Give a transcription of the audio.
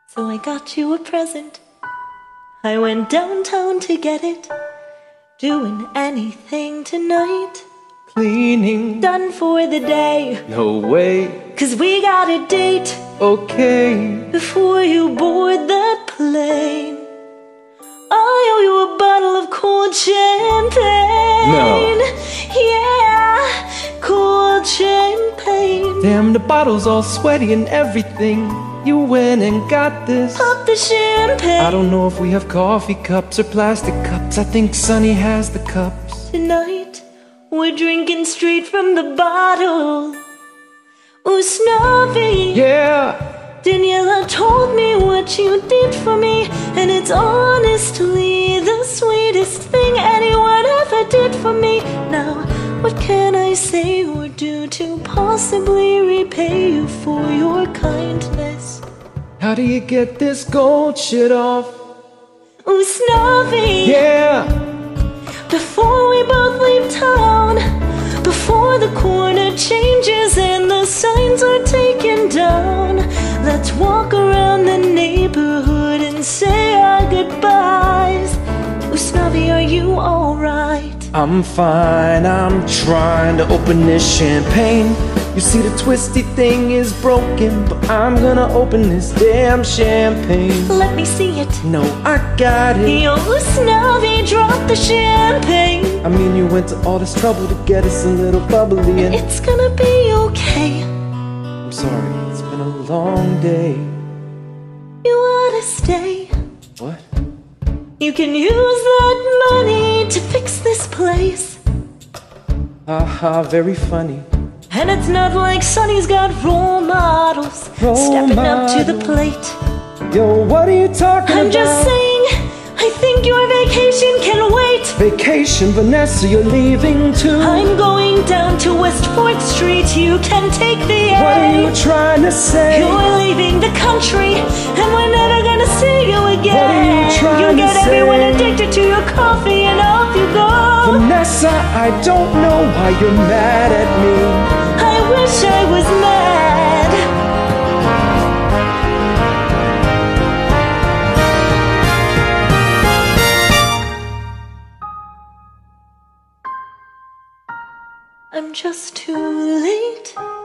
So I got you a present. I went downtown to get it. Doing anything tonight. Cleaning. Done for the day. No way. 'Cause we got a date. Okay. Before you board that plane, I owe you a bottle of cold champagne. No. Yeah, cold champagne. Damn, the bottle's all sweaty and everything. You went and got this. Pop the champagne. I don't know if we have coffee cups or plastic cups. I think Sonny has the cups. Tonight, we're drinking straight from the bottle. Ooh, Snobby. Yeah. Daniela told me what you did for me, and it's honestly the sweetest thing anyone ever did for me. Now, what can I say or do to possibly repay you for your kindness? How do you get this gold shit off? Ooh, Snobby. Yeah. Before we both leave town, before the corner changes and the signs are taken down, let's walk around the neighborhood and say our goodbyes. Ooh, Snobby, are you alright? I'm fine, I'm trying to open this champagne. You see the twisty thing is broken, but I'm gonna open this damn champagne. Let me see it. No, I got it. Yo, Snobby, drop the champagne. I mean, you went to all this trouble to get us a little bubbly, and it's gonna be okay. I'm sorry, it's been a long day. You oughta stay. What? You can use that money to fix this place. Haha, very funny. And it's not like Sonny's got role models stepping up to the plate. Yo, what are you talking about? I'm just saying, I think your vacation can wait. Vacation, Vanessa, you're leaving too. I'm going down to West 4th Street, you can take the A. What are you trying to say? You're leaving the country, and we're never gonna see you again. What are you trying you get to say? everyone addicted to your coffee and off you go. Vanessa, I don't know why you're mad at me. I wish I was mad. I'm just too late.